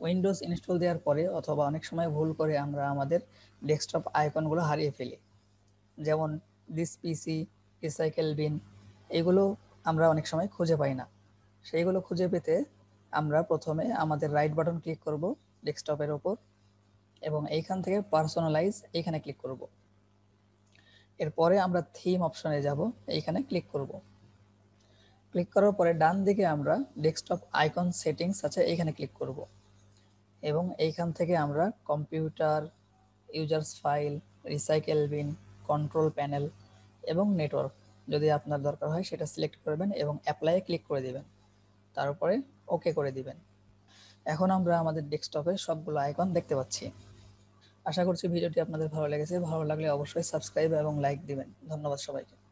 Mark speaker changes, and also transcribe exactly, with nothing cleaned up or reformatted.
Speaker 1: Windows install দেওয়ার পরে অথবা অনেক সময় ভুল করে আমরা আমাদের ডেস্কটপ আইকনগুলো হারিয়ে ফেলি, যেমন দিস পিসি, রিসাইকেল বিন, এগুলো আমরা অনেক সময় খুঁজে পাই না। সেইগুলো খুঁজে পেতে আমরা প্রথমে আমাদের রাইট বাটন ক্লিক করব ডেস্কটপের ওপর এবং এইখান থেকে পার্সোনালাইজ এইখানে ক্লিক করব। এরপরে আমরা থিম অপশনে যাব, এইখানে ক্লিক করব। ক্লিক করার পরে ডান দিকে আমরা ডেস্কটপ আইকন সেটিংস আছে, এইখানে ক্লিক করব এবং এইখান থেকে আমরা computer, users file, recycle bin, control panel এবং নেটওয়ার্ক যদি আপনার দরকার হয় সেটা সিলেক্ট করবেন এবং অ্যাপ্লাইয়ে ক্লিক করে দিবেন, তারপরে ওকে করে দিবেন। এখন আমরা আমাদের ডেস্কটপে সবগুলো আইকন দেখতে পাচ্ছি। আশা করছি ভিডিওটি আপনাদের ভালো লেগেছে। ভালো লাগলে অবশ্যই সাবস্ক্রাইব এবং লাইক দিবেন। ধন্যবাদ সবাইকে।